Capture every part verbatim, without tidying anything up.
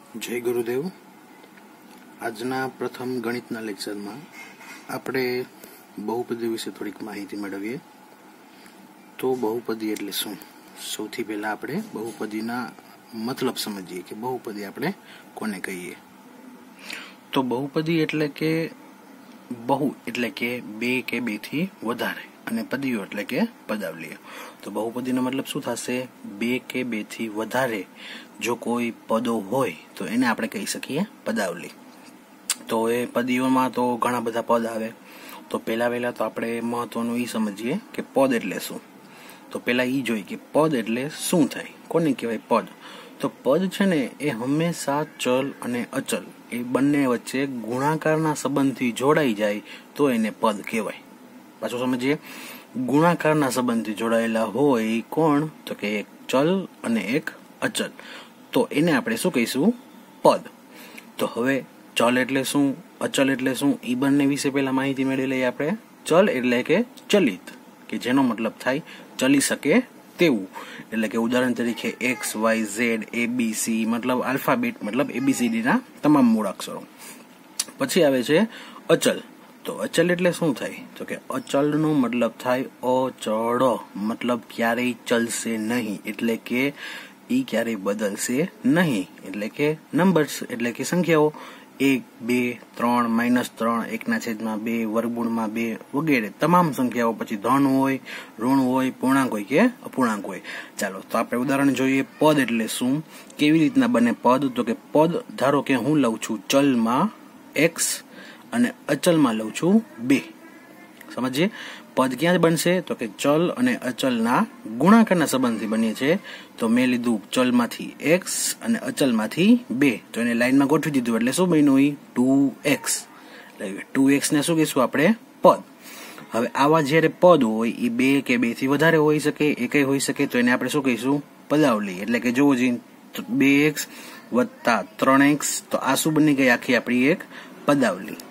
જય ગુરુદેવ। આજના પ્રથમ ગણિતના લેક્ચરમાં આપણે બહુપદી વિશે થોડીક માહિતી મેળવીએ। તો બહુપદી એટલે શું? સૌથી પહેલા આપણે બહુપદીના મતલબ સમજીએ કે બહુપદી આપણે કોને કહીએ। તો બહુપદી એટલે કે બહુ એટલે કે બે કે બે થી વધારે અને પદીઓ એટલે કે પદાવલીઓ। તો બહુપદીનો મતલબ શું થશે? બે કે બે થી વધારે જો કોઈ પદો હોય તો એને આપણે કહી શકીએ પદાવલી। તો એ પદીઓમાં તો ઘણા બધા પદ આવે। તો પહેલા પહેલા તો આપણે મહત્વનું એ સમજીએ કે પદ એટલે શું। તો પહેલા એ જોઈએ કે પદ એટલે શું થાય, કોને કહેવાય પદ? તો પદ છે ને એ હંમેશા ચલ અને અચલ એ બંને વચ્ચે ગુણાકારના સંબંધથી જોડાઈ જાય તો એને પદ કહેવાય। પાછું સમજીએ, ગુણાકારના સંબંધથી જોડાયેલા હોય કોણ? તો કે એક ચલ અને એક અચલ, તો એને આપણે શું કહીશું? પદ। તો હવે ચલ એટલે શું, અચલ એટલે શું, એ બંને વિશે પહેલા માહિતી મેળવી લઈએ આપણે। ચલ એટલે કે ચલિત, કે જેનો મતલબ થાય ચલી શકે તેવું, એટલે કે ઉદાહરણ તરીકે x y z a b c મતલબ આલ્ફાબેટ મતલબ એબીસીડી ના તમામ મૂળાક્ષરો। પછી આવે છે અચલ। તો અચલ એટલે શું થાય? તો કે અચલનો મતલબ થાય અચળ, મતલબ ક્યારેય ચલશે નહીં, એટલે કે ઈ ક્યારેય બદલશે નહીં, એટલે કે નંબર્સ એટલે કે સંખ્યાઓ એક બે ત્રણ માઇનસ ત્રણ એકના છેદમાં બે વર્ગમૂળમાં બે વગેરે તમામ સંખ્યાઓ, પછી ધન હોય ઋણ હોય પૂર્ણાંક હોય કે અપૂર્ણાંક હોય। ચાલો તો આપણે ઉદાહરણ જોઈએ। પદ એટલે શું, કેવી રીતના બને પદ? તો કે પદ ધારો કે હું લઉં છું ચલમાં એક્સ અને અચલમાં લઉં છું બે। સમજીએ, પદ ક્યાં બનશે? તો કે ચલ અને અચલના ગુણાકારના સંબંધથી બને છે। તો મેં લીધું ચલમાંથી એક્સ અને અચલમાંથી બે, તો એને લાઈનમાં ગોઠવી દીધું એટલે શું બન્યું? Two x. એટલે ટુ એક્સ ને શું કહીશું આપણે? પદ। હવે આવા જ્યારે પદ હોય એ બે કે બે થી વધારે હોઈ શકે, એકેય હોઈ શકે, તો એને આપણે શું કહીશું? પદાવલી। એટલે કે જોવો જી બે એક્સ વત્તા ત્રણ એક્સ, તો આ શું બની ગઈ? આખી આપણી એક પદાવલી।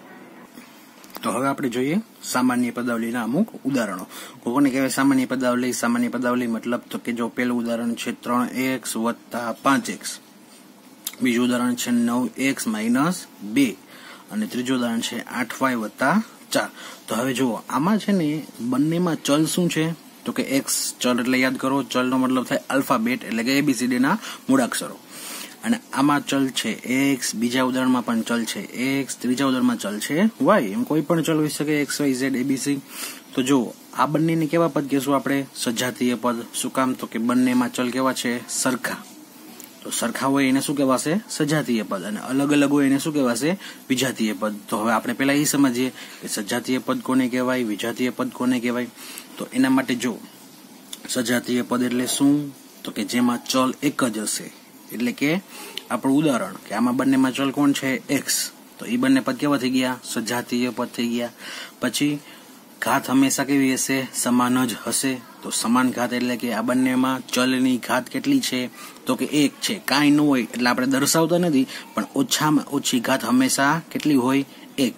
તો હવે આપણે જોઈએ સામાન્ય પદાવલીના અમુક ઉદાહરણો। કોને કહેવાય સામાન્ય પદાવલી? સામાન્ય પદાવલી મતલબ તો કે જો પેલું ઉદાહરણ છે ત્રણ એક્સ વત્તા પાંચ એક્સ, બીજું ઉદાહરણ છે નવ એક્સ માઇનસ બે, અને ત્રીજું ઉદાહરણ છે આઠ વાય વત્તા ચાર। તો હવે જુઓ આમાં છે ને બંનેમાં ચલ શું છે? તો કે એક્સ ચલ એટલે યાદ કરો, ચલનો મતલબ થાય આલ્ફાબેટ એટલે કે એબીસીડી ના મૂળાક્ષરો, અને આમાં ચલ છે એક્સ, બીજા ઉદાહરણમાં પણ ચલ છે એક્સ, ત્રીજા ઉદાહરણમાં ચલ છે વાય, એમ કોઈ પણ ચલ હોઈ શકે એક્સ વાય ઝેડ એબીસી। તો જો આ બંનેને કેવા પદ કહેશું આપણે? સજાતીય પદ। શું કામ? તો કે બંનેમાં ચલ કેવા છે? સરખા। તો સરખા હોય એને શું કહેવાશે? સજાતીય પદ, અને અલગ અલગ હોય એને શું કહેવાશે? વિજાતીય પદ। તો હવે આપણે પેલા એ સમજીએ કે સજાતીય પદ કોને કહેવાય, વિજાતીય પદ કોને કહેવાય। તો એના માટે જો સજાતીય પદ એટલે શું? તો કે જેમાં ચલ એક જ હશે, એટલે કે આપણું ઉદાહરણ કે આમાં બંનેમાં ચલ કોણ છે? એક્સ, તો એ બંને પદ કેવા થઈ ગયા? સજાતીય પદ થઈ ગયા। પછી ઘાત હંમેશા કેવી હશે? સમાન જ હશે। તો સમાન ઘાત એટલે કે આ બંનેમાં ચલની ઘાત કેટલી છે? તો કે એક છે। કાંઈ ન હોય એટલે આપણે દર્શાવતા નથી, પણ ઓછામાં ઓછી ઘાત હંમેશા કેટલી હોય? એક।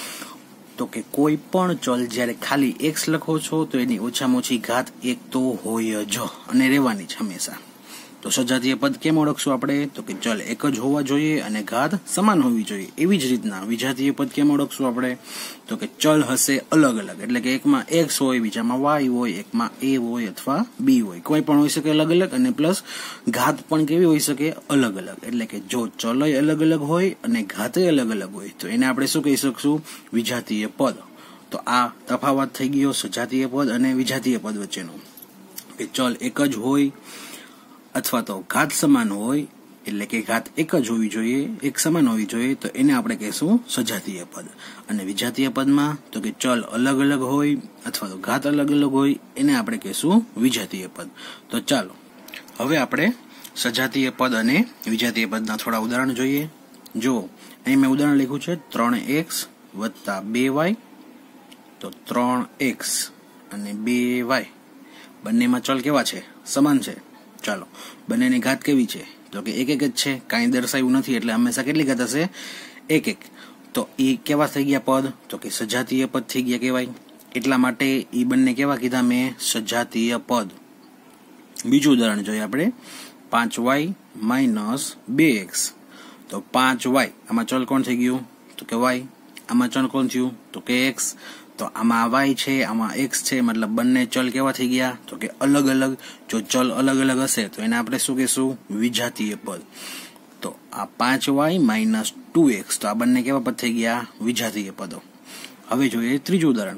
તો કે કોઈ પણ ચલ જ્યારે ખાલી એક્સ લખો છો તો એની ઓછામાં ઓછી ઘાત એક તો હોય જ અને રહેવાની જ હંમેશા। તો સજાતીય પદ કેમ ઓળખશું આપણે? તો કે ચલ એક જ હોવા જોઈએ અને ઘાત સમાન હોવી જોઈએ। એવી જ રીતના વિજાતીય પદ કેમ ઓળખશું આપણે? તો કે ચલ હશે અલગ અલગ, એટલે કે એકમાં એક્સ હોય, બીજામાં વાય હોય, એકમાં એ હોય અથવા બી હોય, કોઈ પણ હોઈ શકે અલગ અલગ, અને પ્લસ ઘાત પણ કેવી હોઈ શકે? અલગ અલગ। એટલે કે જો ચલય અલગ અલગ હોય અને ઘાતય અલગ અલગ હોય તો એને આપણે શું કહી શકશું? વિજાતીય પદ। તો આ તફાવત થઈ ગયો સજાતીય પદ અને વિજાતીય પદ વચ્ચેનો, કે ચલ એક જ હોય અથવા તો ઘાત સમાન હોય, એટલે કે ઘાત એક જ હોવી જોઈએ, એક સમાન હોવી જોઈએ, તો એને આપણે કહીશું સજાતીય પદ। અને વિજાતીય પદમાં તો કે ચલ અલગ અલગ હોય અથવા તો ઘાત અલગ અલગ હોય, એને આપણે કહીશું વિજાતીય પદ। તો ચાલો હવે આપણે સજાતીય પદ અને વિજાતીય પદના થોડા ઉદાહરણ જોઈએ। જો અહીં મેં ઉદાહરણ લખ્યું છે ત્રણ એક્સ વત્તા બે વાય, તો ત્રણ એક્સ અને બે વાય બંનેમાં ચલ કેવા છે? સમાન છે। ચાલો બંનેની ઘાત કેવી છે? તો કે એક એક જ છે, કાંઈ દર્શાવ્યું નથી, એટલે હંમેશા કેટલી ઘાત હશે? એક એક। તો એ કેવા થઈ ગયા પદ? તો કે સજાતીય પદ થઈ ગયા કહેવાય। એટલા માટે એ બંને કેવા કીધા મેં? સજાતીય પદ। બીજું ઉદાહરણ જોઈએ આપણે પાંચ વાય માઇનસ બે એક્સ, तो पांच वाय आमां चल कोण थई गयुं तो के वाय आमां चल कोण थयुं तो के एक्स तो आमां वाय छे आमां एक्स छे मतलब बंने चल केवा थई गया तो के अलग अलग जो चल अलग अलग हशे तो एने आपणे शुं कहीशुं विजातीय पद तो आ पांच वाय माइनस टू एक्स तो आ बंने केवा पद थई गया विजातीय पदो। हवे जोईए त्रीजुं उदाहरण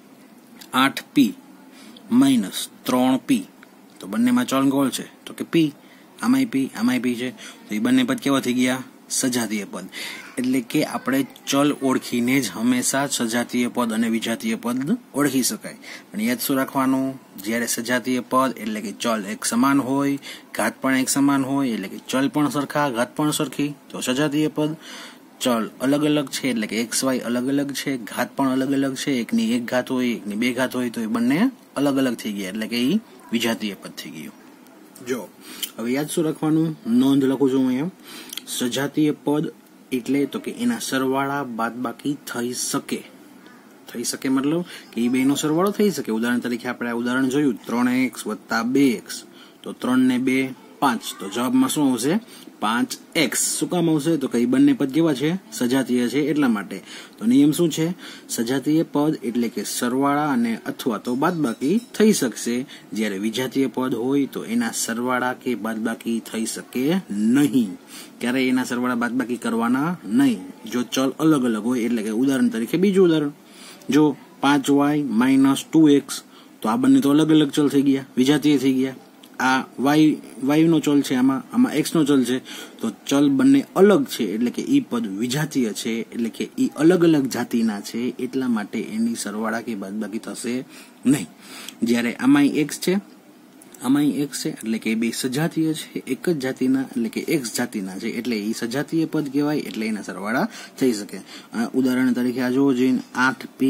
आठ पी माइनस त्रण पी तो बंने में चल कोण छे तो के पी आमाय पी आमाय पी छे तो ए बंने पद केवा थई गया सजातीय पद એટલે કે આપણે ચલ ઓળખીને જ હંમેશા સજાતીય પદ અને વિજાતીય પદ ઓળખી શકાય પણ યાદ શું રાખવાનું જ્યારે સજાતીય પદ એટલે કે ચલ એક સમાન હોય ઘાત પણ એક સમાન હોય એટલે કે ચલ પણ સરખા ઘાત પણ સરખી તો સજાતીય પદ ચલ અલગ અલગ છે એટલે કે એક્સ વાય અલગ અલગ છે ઘાત પણ અલગ અલગ છે એકની એક ઘાત હોય એકની બે ઘાત હોય તો એ બંને અલગ અલગ થઈ ગયા એટલે કે એ વિજાતીય પદ થઈ ગયું। જો હવે યાદ શું રાખવાનું નોંધ લખું છું હું અહીંયા સજાતીય પદ એટલે તો કે એના સરવાળા બાદબાકી થઈ શકે થઈ શકે મતલબ કે એ બેનો સરવાળો થઈ શકે। ઉદાહરણ તરીકે આપણે આ ઉદાહરણ જોયું ત્રણ એક્સ વત્તા બે એક્સ તો ત્રણ ને બે પાંચ તો જવાબમાં શું આવશે પાંચ એક્સ શું કામ આવશે તો કે બંને પદ કેવા છે સજાતીય છે એટલા માટે। તો નિયમ શું છે સજાતીય પદ એટલે કે સરવાળા અને અથવા તો બાદબાકી થઈ શકશે જ્યારે વિજાતીય પદ હોય તો એના સરવાળા કે બાદબાકી થઈ શકે નહીં ક્યારે એના સરવાળા બાદબાકી કરવાના નહીં જો ચલ અલગ અલગ હોય એટલે કે ઉદાહરણ તરીકે બીજું ઉદાહરણ જો પાંચ વાય માઇનસ ટુ એક્સ તો આ બંને તો અલગ અલગ ચલ થઈ ગયા વિજાતીય થઈ ગયા आ वाय वाय नो चल छे आमा आमा एक्स नो चल छे तो चल बंने अलग छे એટલે કે ઈ પદ વિજાતીય છે એટલે કે ઈ અલગ અલગ જાતિના છે એટલા માટે એની સરવાળા કે બાદબાકી થશે નહીં। જ્યારે આમાં x છે આમાં x છે એટલે કે બે સજાતીય છે એક જ જાતિના એટલે કે x જાતિના છે એટલે ઈ સજાતીય પદ કહેવાય એટલે એના સરવાળા થઈ શકે। ઉદાહરણ તરીકે આ જોવો જોઈએ આઠ પી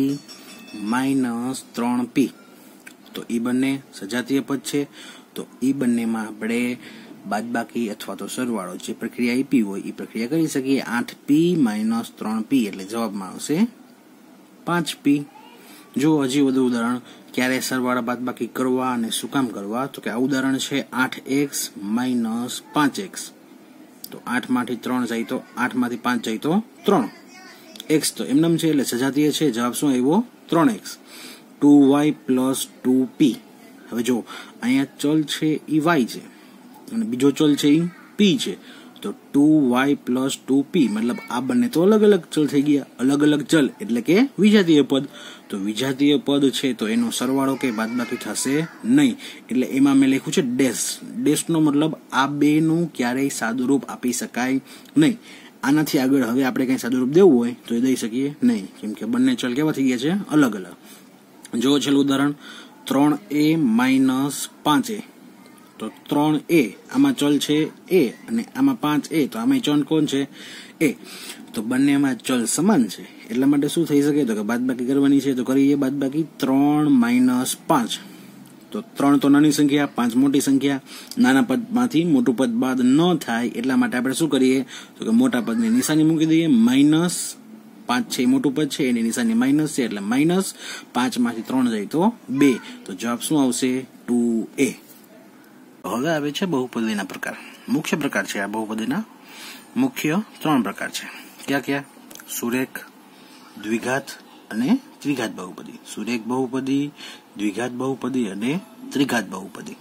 માઈનસ ત્રણ પી તો ઈ બંને સજાતીય પદ છે तो ई बन्ने में आपणे बादबाकी अथवा तो सरवाळो जे प्रक्रिया आपी होय ई प्रक्रिया करी सकीए। आठ पी माइनस त्रण पी एटले जवाबमां आवशे पांच पी। जो हजी वधु उदाहरण क्यारे सरवाळा बादबाकी करवा अने शुं काम करवा तो के आ उदाहरण छे आठ एक्स माइनस पांच एक्स तो आठ मांथी त्रण जाय तो आठ मांथी पांच जाय तो त्रण एक्स तो एमनेम छे एटले सजातीय छे जवाब शुं आव्यो त्रण x. Two y plus two p હવે જો અહીંયા ચલ છે ઈ y છે અને બીજો ચલ છે ઈ p છે તો two y plus two p मतलब આ બંને તો અલગ અલગ ચલ થઈ ગયા અલગ અલગ ચલ એટલે કે વિજાતીય પદ તો વિજાતીય પદ છે તો એનો સરવાળો કે બાદબાકી થશે નહીં એટલે એમાં મેં લખ્યું છે ડેશ ડેશનો મતલબ આ બેનું ક્યારેય સાદુરૂપ આપી શકાય નહીં। આનાથી આગળ હવે આપણે કંઈ સાદુરૂપ દેવું હોય તો એ દઈ શકીએ નહીં કેમ કે બંને ચલ કેવા થઈ ગયા છે અલગ અલગ। જો છેલ્લું ઉદાહરણ त्रण ए माइनस पांच ए तो त्रण ए आमा चल छे ए अने आमा पांच ए तो आमा चल कोण छे ए तो बंने में चल समान छे એટલા માટે શું થઈ શકે તો કે બાદબાકી કરવાની છે તો કરીએ બાદબાકી ત્રણ માઇનસ પાંચ તો ત્રણ તો નાની સંખ્યા પાંચ મોટી સંખ્યા નાના પદમાંથી મોટું પદ બાદ ન થાય એટલા માટે આપણે શું કરીએ તો કે મોટા પદની નિશાની મૂકી દઈએ માઇનસ पांच छे मोटू पद छे एनी निशानी माइनस छे એટલે माइनस पांच मांथी त्रण जाय तो बे तो जवाब शुं आवशे टू ए। હવે આવે છે બહુપદીના પ્રકાર। મુખ્ય પ્રકાર છે આ બહુપદીના મુખ્ય ત્રણ પ્રકાર છે ક્યાં ક્યાં સુરેખ દ્વિઘાત અને ત્રિઘાત બહુપદી। સુરેખ બહુપદી દ્વિઘાત બહુપદી અને ત્રિઘાત બહુપદી।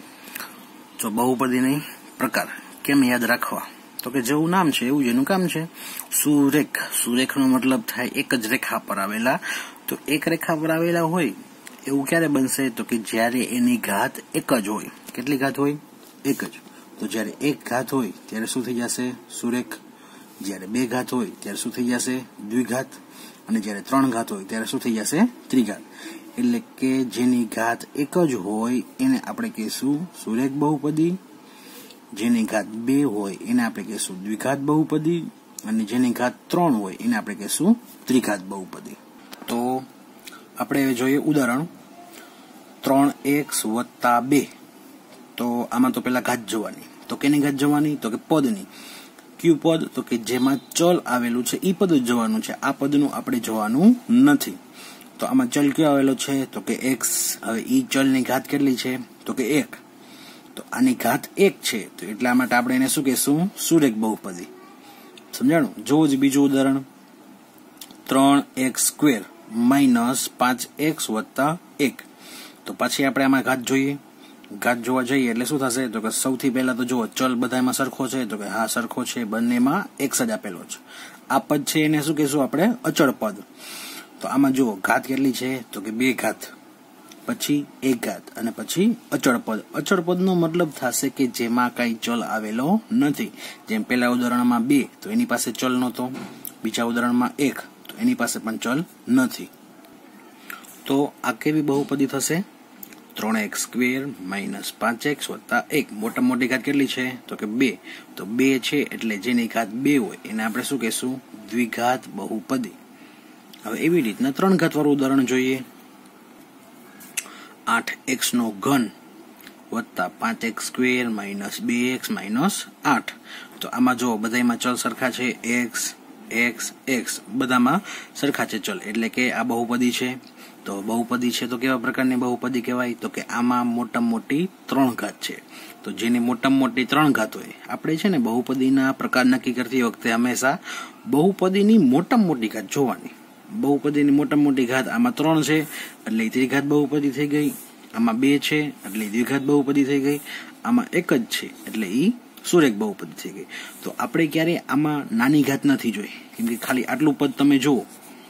તો બહુપદીના પ્રકાર કેમ યાદ રાખવા तो के जेवुं नाम छे एवुं जेनुं काम छे सुरेख। सुरेख नो मतलब थाय एक ज रेखा पर आवेला तो एक रेखा पर आवेला होय एवुं क्यारे बनशे तो के ज्यारे एनी घात एक ज होय। केटली घात होय एक ज तो ज्यारे एक घात होय त्यारे शुं थई जशे सुरेख ज्यारे बे घात होय त्यारे शुं थई जशे द्विघात अने ज्यारे त्रण घात होय त्यारे शुं थई जशे त्रिघात। એટલે કે જેની ઘાત એક જ હોય એને આપણે કહીશું સુરેખ બહુપદી જેની ઘાત બે હોય એને આપણે કહીશું દ્વિઘાત બહુપદી અને જેની ઘાત ત્રણ હોય એને આપણે કહીશું ત્રિઘાત બહુપદી। તો આપણે જોઈએ ઉદાહરણ ત્રણ એક્સ વત્તા બે તો આમાં તો પેલા ઘાત જોવાની તો કેની ઘાત જોવાની તો કે પદની ક્યુ પદ તો કે જેમાં ચલ આવેલું છે ઈ પદ જ જોવાનું છે આ પદનું આપણે જોવાનું નથી। તો આમાં ચલ કયો આવેલો છે તો કે x। હવે ઈ ચલની ઘાત કેટલી છે તો કે એક તો આની ઘાત એક છે તો એટલા માટે આપણે એને શું કહીશું સુરેખ બહુપદી। સમજાણું? જોવો જ બીજું ઉદાહરણ, ત્રણ એક્સ સ્ક્વેર માઇનસ પાંચ એક્સ વત્તા એક. તો પછી આપણે આમાં ઘાત જોઈએ. ઘાત જોવા જઈએ એટલે શું થશે? તો કે સૌથી પહેલા તો જુઓ ચલ બધામાં સરખો છે, તો કે હા સરખો છે, બંનેમાં એક્સ જ આપેલો છે. આ પદ છે એને શું કહેશું આપણે? અચળ પદ. તો આમાં જુઓ ઘાત કેટલી છે? તો કે બે ઘાત, પછી એક ઘાત અને પછી અચળ પદ. અચળ પદનો મતલબ થશે કે જેમાં કઈ ચલ આવેલો નથી. જેમ પહેલા ઉદાહરણમાં બે, તો એની પાસે ચલ નહોતો. બીજા ઉદાહરણમાં એક, તો એની પાસે પણ ચલ નથી. તો આ કેવી બહુપદી થશે? ત્રણ એક્સ સ્ક્વેર માઇનસ પાંચ એક્સ વત્તા એક. મોટા મોટી ઘાત કેટલી છે? તો કે બે. તો બે છે એટલે જેની ઘાત બે હોય એને આપણે શું કહેશું? દ્વિઘાત બહુપદી. હવે એવી રીતના ત્રણ ઘાત વાળું ઉદાહરણ જોઈએ. આઠ એક્સ નો ઘન વત્તા પાંચ એક્સ સ્ક્વેર માઇનસ બે એક્સ માઇનસ આઠ. તો આમાં જો બધામાં ચલ સરખા છે, એક્સ એક્સ એક્સ બધામાં સરખા છે ચલ, એટલે કે આ બહુપદી છે. તો બહુપદી છે તો કેવા પ્રકારની બહુપદી કહેવાય? તો કે આમાં મોટા મોટી ત્રણ ઘાત છે. તો જેની મોટા મોટી ત્રણ ઘાત હોય, આપણે છે ને બહુપદીના પ્રકાર નક્કી કરતી વખતે હંમેશા બહુપદીની મોટા મોટી ઘાત જોવાની. બહુપદીની મોટા મોટી ઘાત આમાં ત્રણ છે એટલે ત્રિઘાત બહુપદી થઈ ગઈ. આમાં બે છે એટલે દ્વિઘાત બહુપદી થઈ ગઈ. આમાં એક જ છે એટલે ઈ સુરેખ બહુપદી થઈ ગઈ. તો આપણે ક્યારે આમાં નાની ઘાત નથી જોઈ, કેમ કે ખાલી આટલું પદ તમે જુઓ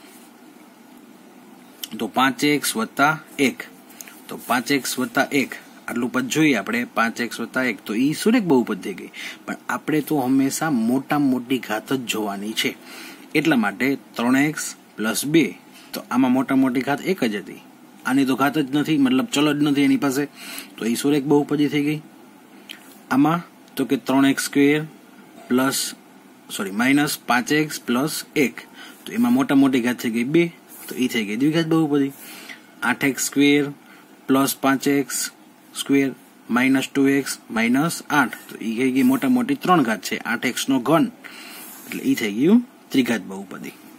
તો પાંચ એક્સ વત્તા એક. તો પાંચ એક્સ વત્તા એક આટલું પદ જોઈએ આપણે, પાંચ એક્સ વત્તા એક, તો ઈ સુરેખ બહુપદ થઈ ગઈ. પણ આપણે તો હંમેશા મોટા મોટી ઘાત જ જોવાની છે. એટલા માટે ત્રણ એક્સ પ્લસ બે, તો આમાં મોટા મોટી ઘાત એક જ હતી. આની તો ઘાત જ નથી, મતલબ ચલ જ નથી એની પાસે, તો એ સુરેખ બહુપદી થઈ ગઈ. આમાં તો કે ત્રણ x square plus sorry minus પાંચ એક્સ પ્લસ એક, તો એમાં મોટા મોટી ઘાત થઈ ગઈ બે, તો એ થઈ ગઈ દ્વિઘાત બહુપદી. આઠ એક્સ સ્ક્વેર પ્લસ પાંચ x square minus two x minus આઠ, તો એ થઈ ગઈ મોટા મોટી ત્રણ ઘાત છે. આઠ એક્સ નો ઘન એટલે એ થઈ ગયું ત્રિઘાત બહુપદી.